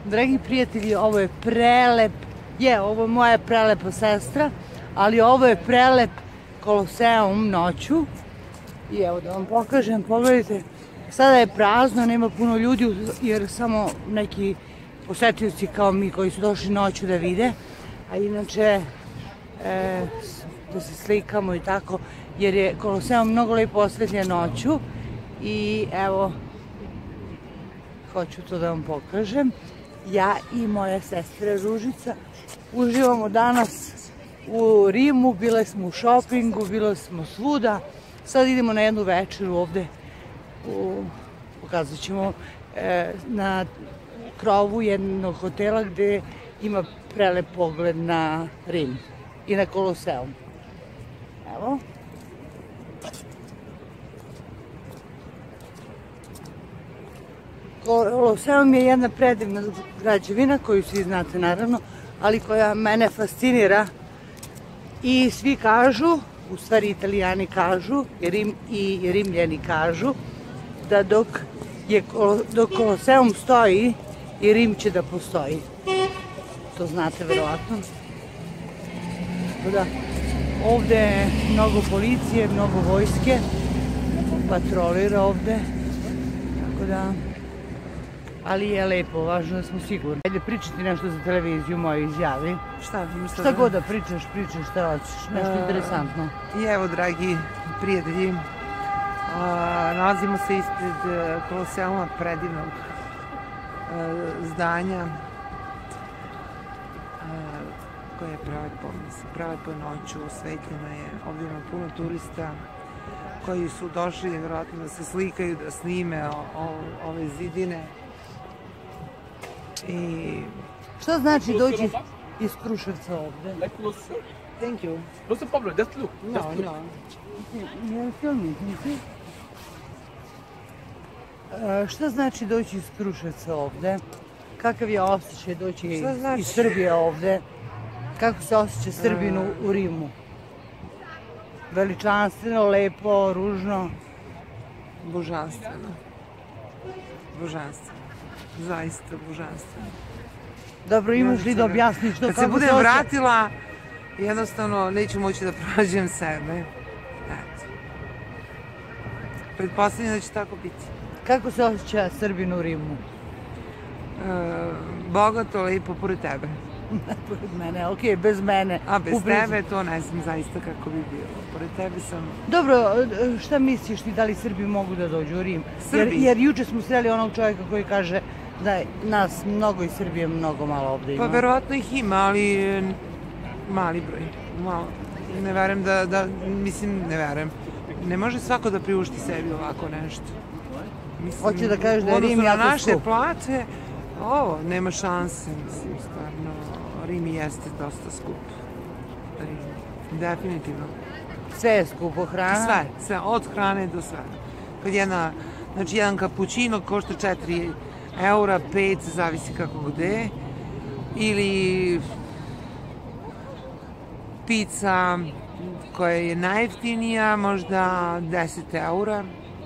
Dragi prijatelji, ovo je prelep, ovo je moja prelepa sestra, ali ovo je prelep Koloseum noću. I evo da vam pokažem, pogledajte, sada je prazno, nema puno ljudi jer samo neki posetioci kao mi koji su došli noću da vide, a inače da se slikamo i tako, jer je Koloseum mnogo lepo osvetljen noću i evo, hoću to da vam pokažem. Ja i moja sestra Ružica uživamo danas u Rimu, bile smo u šopingu, bile smo svuda. Sad idemo na jednu večeru ovde, pokazat ćemo na krovu jednog hotela gde ima prelep pogled na Rim i na Koloseum. Evo. Koloseum je jedna predivna građevina koju svi znate naravno, ali koja mene fascinira i svi kažu, u stvari Italijani kažu i Rimljani kažu da dok Koloseum stoji i Rim će da postoji. To znate verovatno. Da, ovde je mnogo policije, mnogo vojske, patrolira ovde, tako da, ali je lepo, važno da smo sigurni. Ajde pričati nešto za televiziju moje izjavi. Šta god da pričaš šta hoćeš, nešto interesantno. I evo, dragi prijatelji, nalazimo se ispred Koloseuma, predivnog zdanja koje je prelepo noću, osvetljeno je, ovdje ima puno turista koji su došli vjerojatno da se slikaju, da snime ove zidine. Šta znači doći iz Kruševca ovde? Thank you. No problem, just look. No. Ja filmim, nisi? Šta znači doći iz Kruševca ovde? Kakav je osjećaj doći iz Srbije ovde? Kako se osjeća Srbinu u Rimu? Veličanstveno, lepo, ružno? Božanstveno. Božanstveno. Zaista božanstveno. Dobro, imaš li da objasniš to? Kad se budem vratila, jednostavno neću moći da pronađem sebe. Eto. Pretpostavljam da će tako biti. Kako se osjeća Srbin u Rimu? Bogato, lepo, pored tebe. Pored mene, okej, bez mene. A bez tebe to ne znam zaista kako bi bilo. Pored tebe sam... Dobro, šta misliš ti, da li Srbi mogu da dođu u Rim? Srbi? Jer juče smo sreli onog čovjeka koji kaže da je nas mnogo iz Srbije mnogo malo ovde ima. Pa verovatno ih ima, ali mali broj. Malo. Ne verujem mislim, ne verujem. Ne može svako da priušti sebi ovako nešto. Hoće da kažeš da je Rim jako skup. Na naše plate, nema šanse, mislim, stvarno. Rim jeste dosta skup. Definitivno. Sve je skupo, hrana? Sve, od hrane do sve. Kad jedan kapućino košta 4 eura, 5, zavisi kako gde. Ili pizza koja je najjeftinija, možda 10 eura.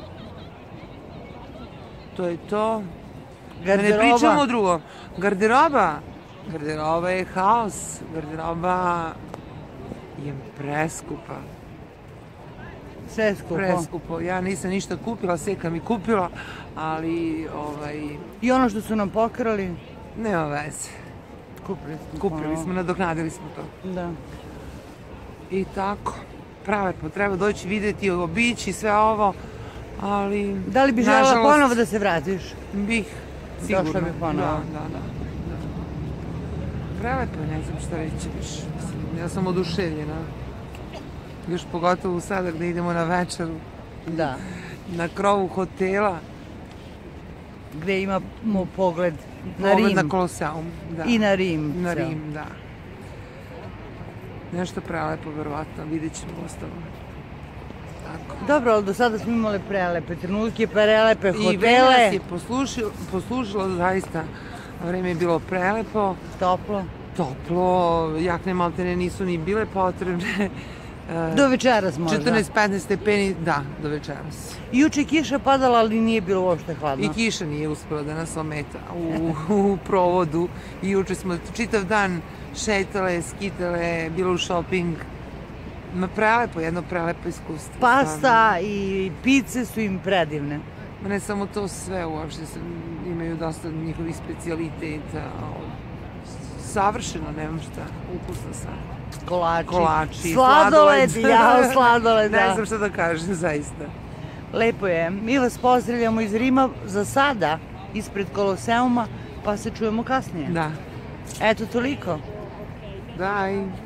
To je to. Da ne pričamo o drugom. Garderoba je haos. Garderoba je preskupa. Sve je skupo. Preskupo. Ja nisam ništa kupila, Seka mi kupila, ali... I ono što su nam pokrali? Nema veze. Kupili smo, nadoknadili smo to. Da. I tako. Prelepo, treba doći vidjeti, obići sve ovo, ali... Da li bi želela ponovo da se vratiš? Bih, sigurno. Došla bi ponovo. Da. Prelepo je, ne znam šta reći više. Ja sam oduševljena. Još pogotovo sada gde idemo na večeru. Da. Na krovu hotela. Gde imamo pogled na Rim. Pogled na Koloseum, da. I na Rim. Na Rim, da. Nešto prelepo, verovatno, vidjet ćemo ostalo. Dobro, ali do sada smo imali prelepe trenutke, prelepe hotele. I vreme nas je poslušalo, zaista. Vreme je bilo prelepo. Toplo. Toplo, jakne maltene nisu ni bile potrebne. Do večeras možda. 14-15 stepeni, da, do večeras. Juče kiša padala, ali nije bilo uopšte hladno. I kiša nije uspela da nas ometa u provodu. I juče smo čitav dan šetale, skitale, bilo u shopping. Jedno prelepo iskustvo. Pasta i pice su im predivne. Ne samo to, sve uopšte imaju dosta njihovih specijaliteta. Savršeno, nemam šta, ukusno sam. Kolači, sladoled, sladoled, da. Ne znam šta da kažem, zaista. Lepo je. Mi vas pozdravljamo iz Rima za sada, ispred Koloseuma, pa se čujemo kasnije. Da. Eto, toliko. Bye.